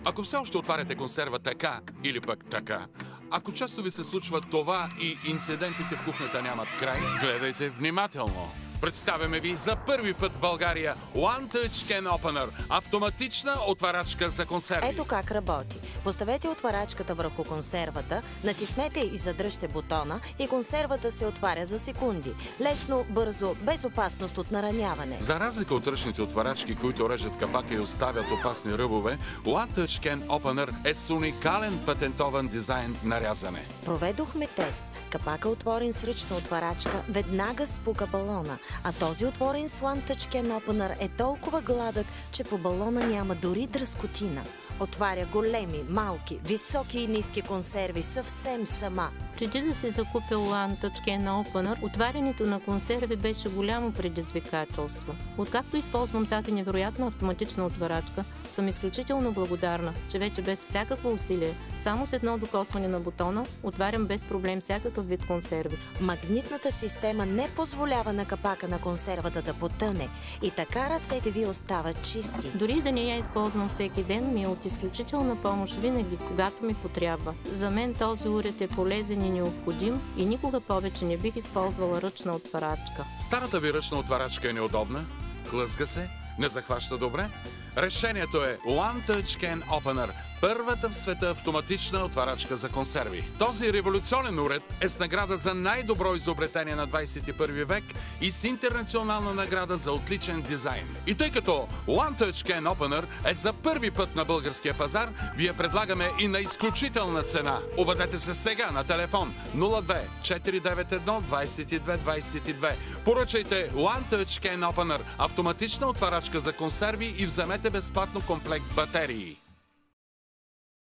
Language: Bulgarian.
Ако все още отваряте консерва така или пък така, ако често ви се случва това и инцидентите в кухнята нямат край, гледайте внимателно. Представяме ви за първи път в България One Touch Can Opener – автоматична отварачка за консерви. Ето как работи. Поставете отварачката върху консервата, натиснете и задръжте бутона и консервата се отваря за секунди. Лесно, бързо, без опасност от нараняване. За разлика от ръчните отварачки, които режат капака и оставят опасни ръбове, One Touch Can Opener е с уникален патентован дизайн на рязане. Проведохме тест. Капака отворен с ръчна отварачка веднага спука балона, а този отворен с One Touch Can Opener е толкова гладък, че по балона няма дори дръскотина. Отваря големи, малки, високи и ниски консерви съвсем сама. Преди да си закупя One Touch Can Opener, отварянето на консерви беше голямо предизвикателство. Откакто използвам тази невероятна автоматична отварачка, съм изключително благодарна, че вече без всякакво усилие, само с едно докосване на бутона, отварям без проблем всякакъв вид консерви. Магнитната система не позволява на капака на консервата да потъне и така ръцете ви остават чисти. Дори да не я използвам всеки ден, ми е от изключителна помощ винаги, когато ми потрябва. За мен този уред е полезен и необходим и никога повече не бих използвала ръчна отварачка. Старата ви ръчна отварачка е неудобна, хлъзга се, не захваща добре. Решението е One Touch Can Opener – първата в света автоматична отварачка за консерви. Този революционен уред е с награда за най-добро изобретение на 21 век и с интернационална награда за отличен дизайн. И тъй като One Touch Can Opener е за първи път на българския пазар, ви я предлагаме и на изключителна цена. Обадете се сега на телефон 02 491 22 22. Поръчайте One Touch Can Opener – автоматична отварачка за консерви и вземете безплатно комплект батерии.